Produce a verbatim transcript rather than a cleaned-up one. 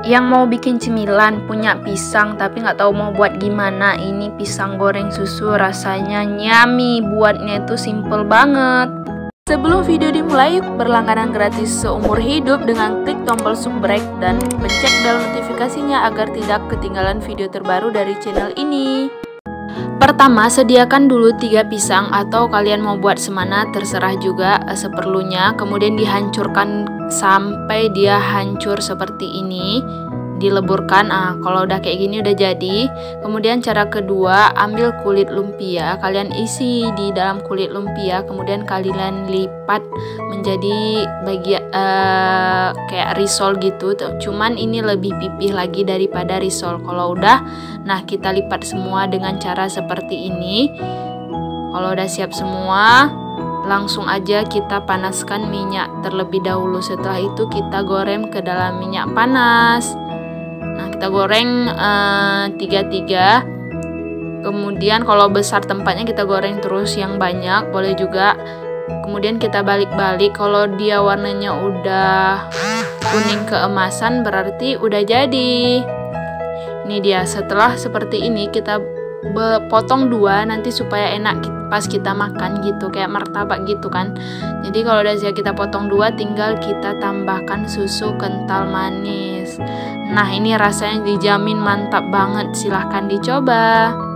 Yang mau bikin cemilan, punya pisang tapi nggak tahu mau buat gimana. Ini pisang goreng susu, rasanya nyami, buatnya itu simple banget. Sebelum video dimulai, berlangganan gratis seumur hidup dengan klik tombol subscribe dan pencet bel notifikasinya agar tidak ketinggalan video terbaru dari channel ini. Pertama, sediakan dulu tiga pisang atau kalian mau buat semana terserah juga eh, seperlunya. Kemudian dihancurkan sampai dia hancur seperti ini. Dileburkan, ah kalau udah kayak gini udah jadi. Kemudian cara kedua, ambil kulit lumpia, kalian isi di dalam kulit lumpia, kemudian kalian lipat menjadi bagian uh, kayak risol gitu. Cuman ini lebih pipih lagi daripada risol. Kalau udah, nah kita lipat semua dengan cara seperti ini. Kalau udah siap semua, langsung aja kita panaskan minyak terlebih dahulu. Setelah itu kita goreng ke dalam minyak panas. Nah, kita goreng tiga-tiga. Kemudian kalau besar tempatnya kita goreng terus yang banyak, boleh juga. Kemudian kita balik-balik. Kalau dia warnanya udah kuning keemasan berarti udah jadi. Ini dia. Setelah seperti ini kita potong dua nanti supaya enak pas kita makan gitu, kayak martabak gitu kan. Jadi kalau udah siap kita potong dua, tinggal kita tambahkan susu kental manis. Nah, ini rasanya dijamin mantap banget, silahkan dicoba.